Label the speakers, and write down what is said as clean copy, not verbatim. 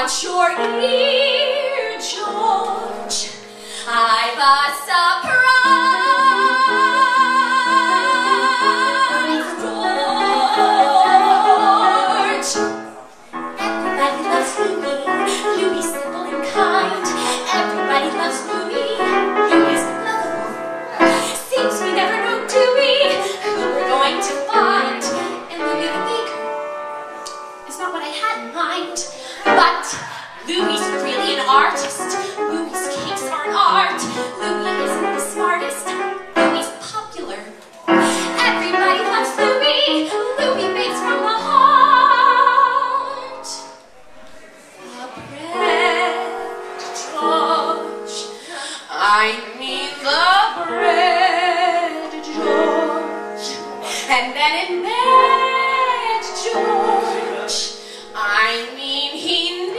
Speaker 1: want your ear, George. I've a surprise, George. Everybody loves Louie. Louie's simple and kind. Everybody loves Louie. Louie's lovable. Seems we never know, do we, who we're going to find. And Louie the baker is not what I had in mind. But Louie's really an artist. Louie's cakes are an art. Louie isn't the smartest. Louie's popular. Everybody loves Louie. Louie bakes from the heart. The bread, George. I mean the bread, George. And then in bed, George. I mean he